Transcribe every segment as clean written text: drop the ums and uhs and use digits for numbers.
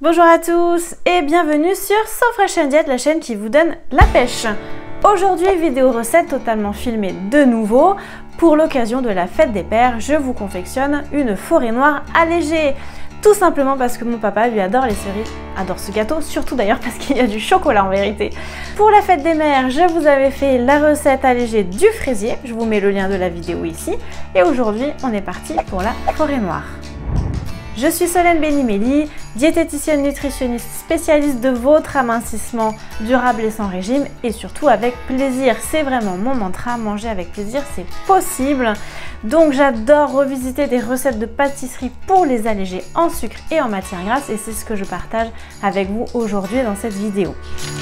Bonjour à tous et bienvenue sur So Fresh & Diet, la chaîne qui vous donne la pêche. Aujourd'hui, vidéo recette totalement filmée de nouveau. Pour l'occasion de la fête des pères, je vous confectionne une forêt noire allégée. Tout simplement parce que mon papa lui adore les cerises, adore ce gâteau, surtout d'ailleurs parce qu'il y a du chocolat en vérité. Pour la fête des mères, je vous avais fait la recette allégée du fraisier, je vous mets le lien de la vidéo ici. Et aujourd'hui, on est parti pour la forêt noire. Je suis Solène Benimeli, diététicienne nutritionniste spécialiste de votre amincissement durable et sans régime et surtout avec plaisir. C'est vraiment mon mantra, manger avec plaisir, c'est possible. Donc j'adore revisiter des recettes de pâtisserie pour les alléger en sucre et en matière grasse et c'est ce que je partage avec vous aujourd'hui dans cette vidéo.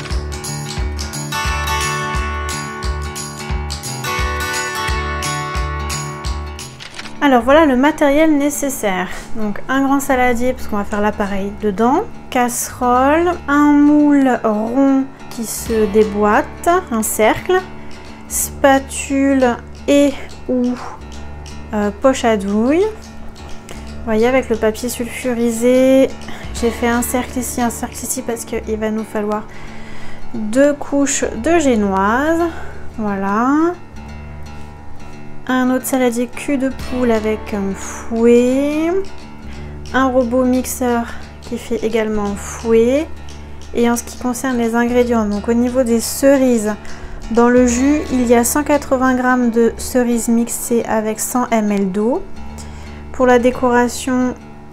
Alors voilà le matériel nécessaire. Donc un grand saladier parce qu'on va faire l'appareil dedans, casserole, un moule rond qui se déboîte, un cercle, spatule et ou poche à douille. Vous voyez avec le papier sulfurisé, j'ai fait un cercle ici parce qu'il va nous falloir 2 couches de génoise. Voilà. Un autre saladier cul de poule avec un fouet, un robot mixeur qui fait également fouet. Et en ce qui concerne les ingrédients, donc au niveau des cerises, dans le jus, il y a 180 g de cerises mixées avec 100 ml d'eau. Pour la décoration,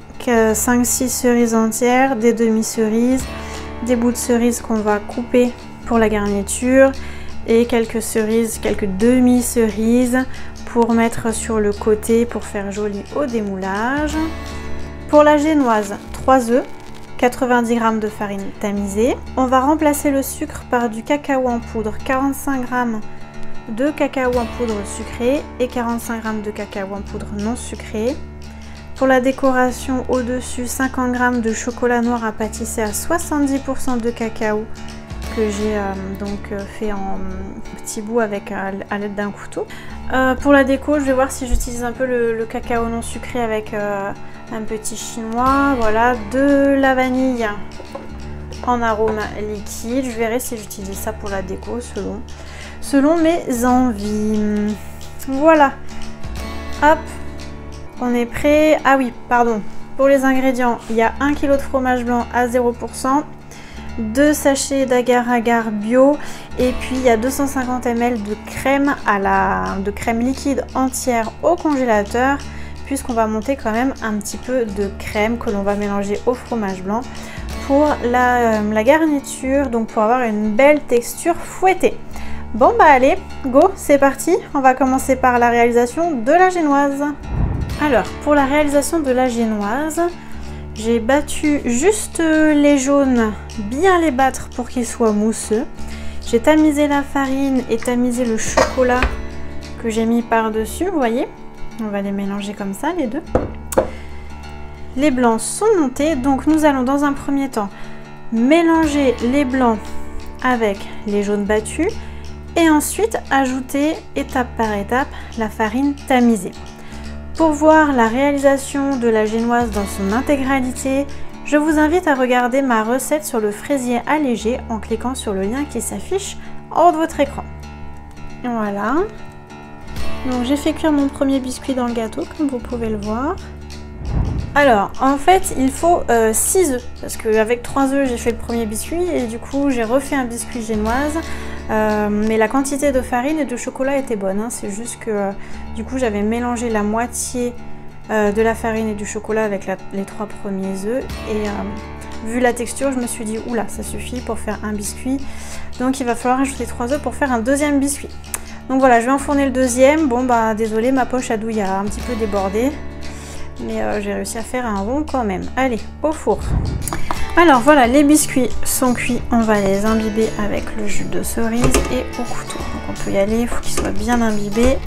5-6 cerises entières, des demi-cerises, des bouts de cerises qu'on va couper pour la garniture et quelques cerises, quelques demi-cerises pour mettre sur le côté pour faire joli au démoulage. Pour la génoise, 3 œufs, 90 g de farine tamisée. On va remplacer le sucre par du cacao en poudre, 45 g de cacao en poudre sucré et 45 g de cacao en poudre non sucré. Pour la décoration au-dessus, 50 g de chocolat noir à pâtisser à 70% de cacao que j'ai fait en petits bouts avec à l'aide d'un couteau. Pour la déco, je vais voir si j'utilise un peu le cacao non sucré avec un petit chinois. Voilà, de la vanille en arôme liquide. Je verrai si j'utilise ça pour la déco selon mes envies. Voilà. Hop, on est prêt. Ah oui, pardon. Pour les ingrédients, il y a 1 kg de fromage blanc à 0%. 2 sachets d'agar-agar bio et puis il y a 250 ml de crème de crème liquide entière au congélateur puisqu'on va monter quand même un petit peu de crème que l'on va mélanger au fromage blanc pour la garniture, donc pour avoir une belle texture fouettée. Bon bah allez, go, c'est parti. On va commencer par la réalisation de la génoise. Alors pour la réalisation de la génoise, j'ai battu juste les jaunes, bien les battre pour qu'ils soient mousseux. J'ai tamisé la farine et tamisé le chocolat que j'ai mis par-dessus, vous voyez. On va les mélanger comme ça, les deux. Les blancs sont montés, donc nous allons dans un premier temps mélanger les blancs avec les jaunes battus et ensuite ajouter étape par étape la farine tamisée. Pour voir la réalisation de la génoise dans son intégralité, je vous invite à regarder ma recette sur le fraisier allégé en cliquant sur le lien qui s'affiche en haut de votre écran. Voilà. Donc j'ai fait cuire mon premier biscuit dans le gâteau, comme vous pouvez le voir. Alors, en fait, il faut 6 œufs, parce qu'avec 3 œufs, j'ai fait le premier biscuit et du coup, j'ai refait un biscuit génoise. Mais la quantité de farine et de chocolat était bonne, hein. C'est juste que du coup j'avais mélangé la moitié de la farine et du chocolat avec les 3 premiers œufs et vu la texture je me suis dit oula ça suffit pour faire un biscuit, donc il va falloir ajouter 3 œufs pour faire un deuxième biscuit. Donc voilà, je vais enfourner le deuxième. Bon bah désolé, ma poche à douille a un petit peu débordé, mais j'ai réussi à faire un rond quand même. Allez, au four. Alors voilà, les biscuits sont cuits, on va les imbiber avec le jus de cerise et au couteau. Donc on peut y aller, il faut qu'ils soient bien imbibés.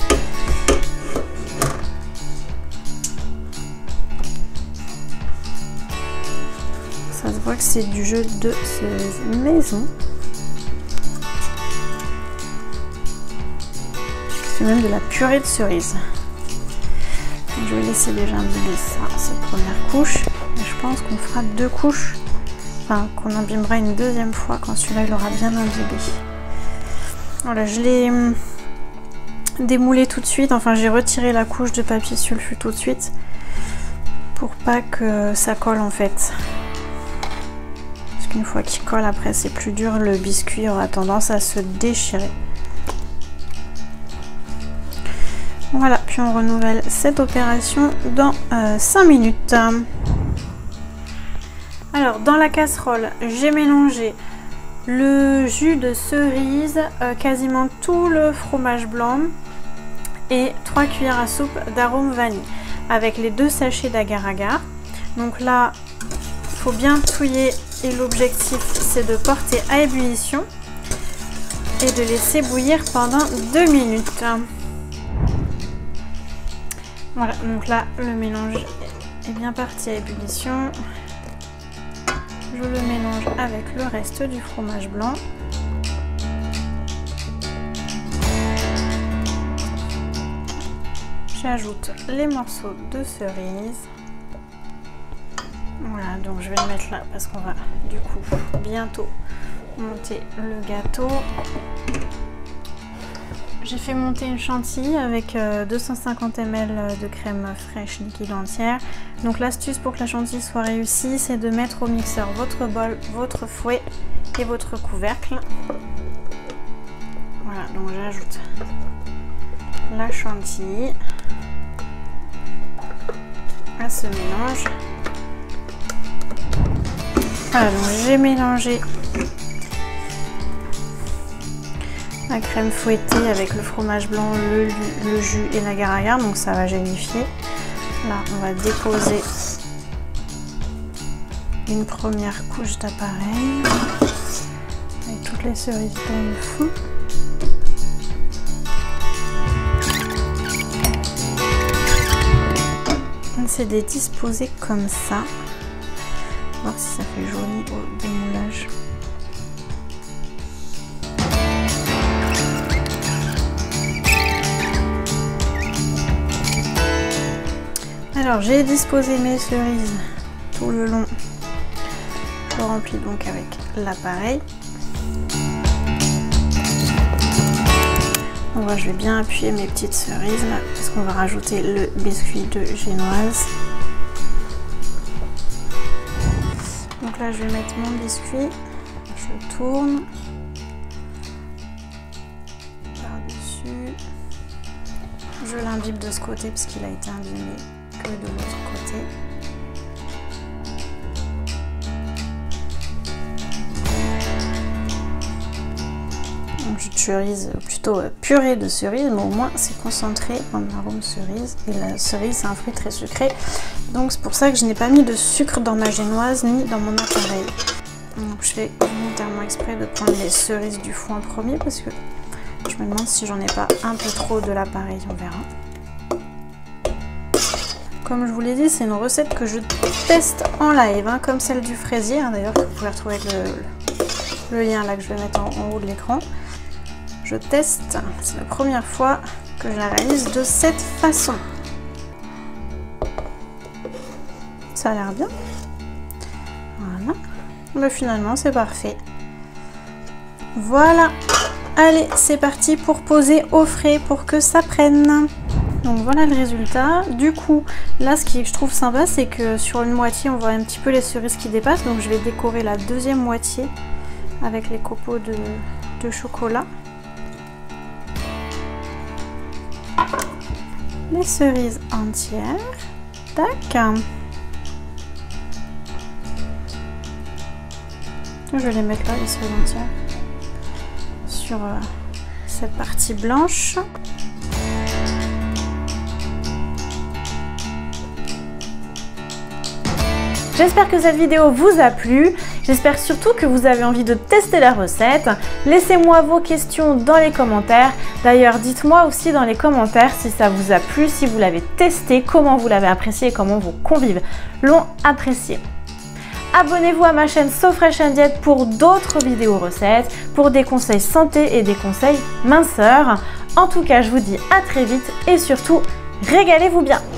Ça se voit que c'est du jus de cerise maison. C'est même de la purée de cerise. Je vais laisser déjà imbiber ça, cette première couche. Et je pense qu'on fera 2 couches enfin qu'on imbibera une deuxième fois quand celui-là il aura bien imbibé. Voilà, je l'ai démoulé tout de suite, enfin j'ai retiré la couche de papier sulfu tout de suite pour pas que ça colle en fait. Parce qu'une fois qu'il colle après c'est plus dur, le biscuit aura tendance à se déchirer. Voilà, puis on renouvelle cette opération dans 5 minutes. Alors dans la casserole, j'ai mélangé le jus de cerise, quasiment tout le fromage blanc et 3 cuillères à soupe d'arôme vanille avec les 2 sachets d'agar-agar. Donc là, il faut bien touiller et l'objectif c'est de porter à ébullition et de laisser bouillir pendant 2 minutes. Voilà, donc là le mélange est bien parti à ébullition. Je le mélange avec le reste du fromage blanc. J'ajoute les morceaux de cerise. Voilà, donc je vais le mettre là parce qu'on va du coup bientôt monter le gâteau. J'ai fait monter une chantilly avec 250 ml de crème fraîche liquide entière. Donc l'astuce pour que la chantilly soit réussie, c'est de mettre au mixeur votre bol, votre fouet et votre couvercle. Voilà, donc j'ajoute la chantilly à ce mélange. Voilà, donc j'ai mélangé la crème fouettée avec le fromage blanc, le jus et l'agar-agar, donc ça va gélifier. Là, on va déposer une première couche d'appareil avec toutes les cerises dans le fond. C'est de les disposer comme ça. On va voir si ça fait joli au démoulage. Alors j'ai disposé mes cerises tout le long. Je remplis donc avec l'appareil. Je vais bien appuyer mes petites cerises là parce qu'on va rajouter le biscuit de génoise. Donc là je vais mettre mon biscuit, je tourne par-dessus, je l'imbibe de ce côté parce qu'il a été imbibé que de l'autre côté. Jus de cerise, plutôt purée de cerise, mais au moins c'est concentré en arôme cerise. Et la cerise c'est un fruit très sucré, donc c'est pour ça que je n'ai pas mis de sucre dans ma génoise ni dans mon appareil. Donc je fais volontairement exprès de prendre les cerises du fond en premier parce que je me demande si j'en ai pas un peu trop de l'appareil, on verra. Comme je vous l'ai dit, c'est une recette que je teste en live, hein, comme celle du fraisier, hein, d'ailleurs que vous pouvez retrouver avec le lien là que je vais mettre en haut de l'écran. Je teste, c'est la première fois que je la réalise de cette façon. Ça a l'air bien. Voilà. Mais finalement, c'est parfait. Voilà. Allez, c'est parti pour poser au frais pour que ça prenne. Donc voilà le résultat. Du coup, là, ce que je trouve sympa, c'est que sur une moitié, on voit un petit peu les cerises qui dépassent. Donc je vais décorer la deuxième moitié avec les copeaux de chocolat. Les cerises entières, tac. Je vais les mettre là, les cerises entières, sur cette partie blanche. J'espère que cette vidéo vous a plu. J'espère surtout que vous avez envie de tester la recette. Laissez-moi vos questions dans les commentaires. D'ailleurs, dites-moi aussi dans les commentaires si ça vous a plu, si vous l'avez testé, comment vous l'avez apprécié et comment vos convives l'ont apprécié. Abonnez-vous à ma chaîne So Fresh & Diet pour d'autres vidéos recettes, pour des conseils santé et des conseils minceur. En tout cas, je vous dis à très vite et surtout, régalez-vous bien!